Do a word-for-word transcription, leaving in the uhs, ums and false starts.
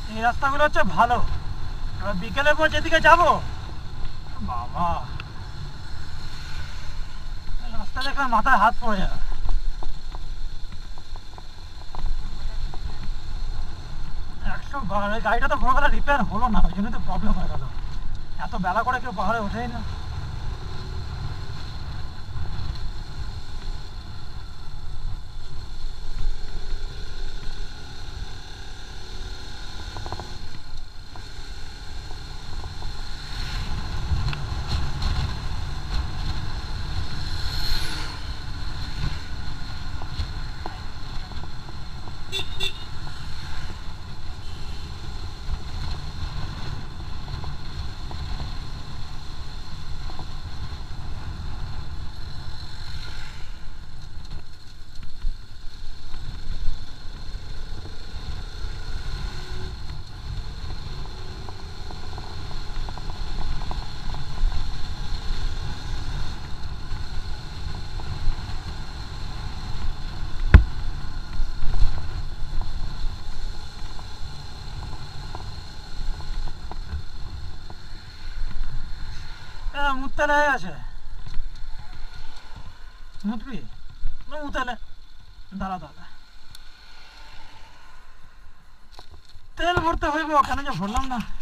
এই রাস্তাগুলো হচ্ছে ভালো। এবার বিকেলের পর যেদিকে যাব বাবা, রাস্তা দেখলে মাথায় হাত পড়ে যাবে। একশো বার ওই গাড়িটা তো ভোরবেলা রিপেয়ার হলো না, ওই জন্য তো প্রবলেম হয়ে গেল। এত বেলা করে কেউ পাহাড়ে ওঠেই না। মুততে লেগে গেছে। মুতবি? মুতালে দাঁড়া দাঁড়া, তেল ভরতে হইব, কেন যে ভরলাম না।